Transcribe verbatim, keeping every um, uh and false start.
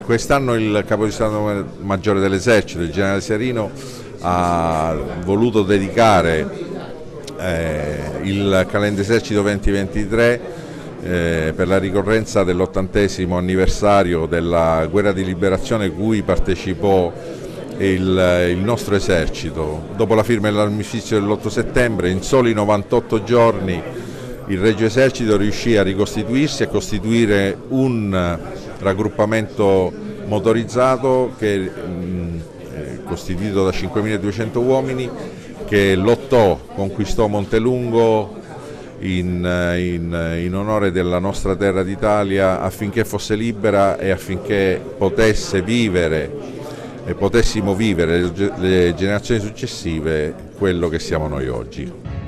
Quest'anno il Capo di Stato Maggiore dell'Esercito, il generale Serino, ha voluto dedicare eh, il Calenda Esercito duemilaventitré eh, per la ricorrenza dell'ottantesimo anniversario della guerra di liberazione cui partecipò il, il nostro esercito. Dopo la firma dell'armistizio dell'otto settembre, in soli novantotto giorni il Regio Esercito riuscì a ricostituirsi e a costituire un raggruppamento motorizzato che, mh, costituito da cinquemiladuecento uomini, che lottò, conquistò Montelungo in, in, in onore della nostra terra d'Italia affinché fosse libera e affinché potesse vivere e potessimo vivere le, le generazioni successive quello che siamo noi oggi.